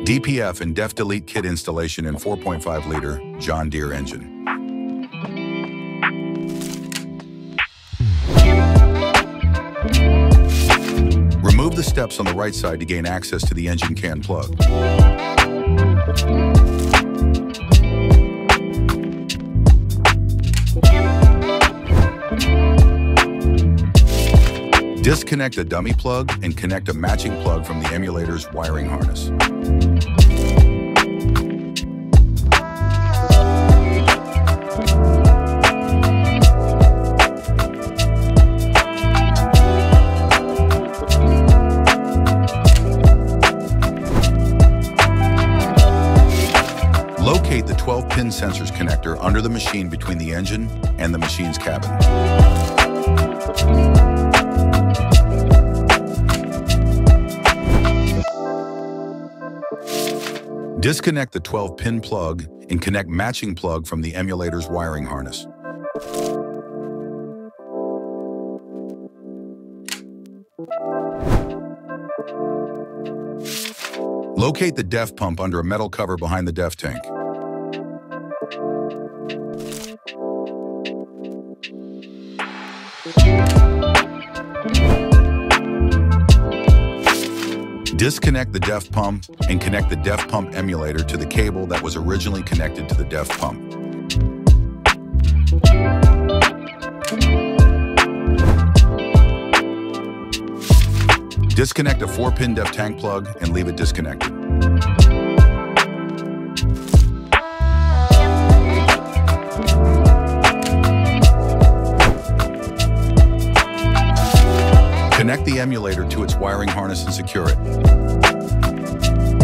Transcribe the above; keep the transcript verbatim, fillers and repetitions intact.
D P F and D E F delete kit installation in four point five liter John Deere engine. Remove the steps on the right side to gain access to the engine can plug. Disconnect a dummy plug and connect a matching plug from the emulator's wiring harness. Locate the twelve pin sensors connector under the machine between the engine and the machine's cabin. Disconnect the twelve pin plug and connect matching plug from the emulator's wiring harness. Locate the D E F pump under a metal cover behind the D E F tank. Disconnect the D E F pump and connect the D E F pump emulator to the cable that was originally connected to the D E F pump. Disconnect a four pin D E F tank plug and leave it disconnected. Connect the emulator to its wiring harness and secure it.